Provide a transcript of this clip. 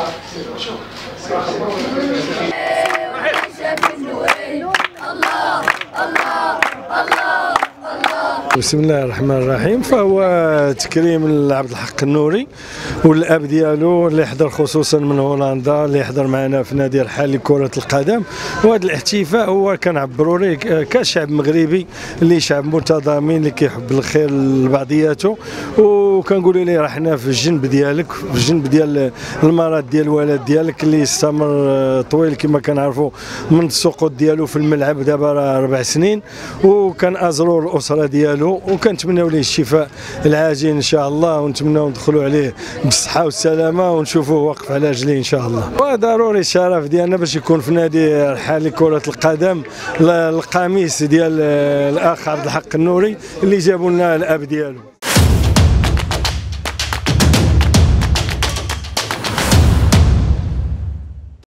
بسم الله الرحمن الرحيم. فهو تكريم لعبد الحق النوري والاب ديالو اللي حضر خصوصا من هولندا، اللي حضر معنا في نادي الحال لكرة القدم. وهذا الاحتفاء هو كنعبروا ليه كشعب مغربي اللي شعب متضامن اللي كيحب الخير لبعضياته، وكنقولوا ليه راه حنا في الجنب ديالك، في الجنب ديال المرض ديال الولد ديالك اللي استمر طويل كما كنعرفوا من السقوط ديالو في الملعب دابا راه 4 سنين، وكان ازروا الاسره ديالو وكنتمناو ليه الشفاء العاجل ان شاء الله، ونتمناو ندخلوا عليه بالصحه والسلامه ونشوفوه واقف على رجليه ان شاء الله. وضروري الشرف ديالنا باش يكون في نادي الحال لكرة القدم القميص ديال الاخ عبد الحق النوري اللي جابوا لنا الاب ديالو.